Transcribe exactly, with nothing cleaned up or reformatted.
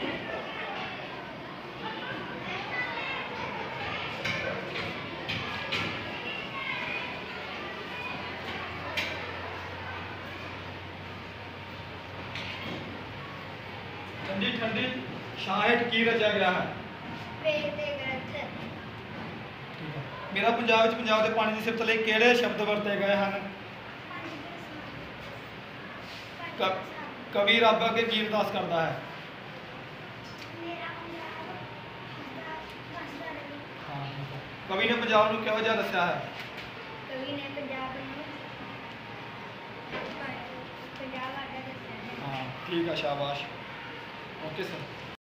ठंडी ठंडी छां की रचा गया है। मेरा पंजाब च पंजाब के पानी की सिफत लई किहड़े शब्द वरते गए हैं? कवि रब अगे की अरदास करता है? हाँ, कवि ने पंजाब नूं किहो जिहा दस्सिया है? कवि ने पंजाब नूं पंजाब आटा दस्सिया है। हाँ ठीक है, शाबाश। Okay sir.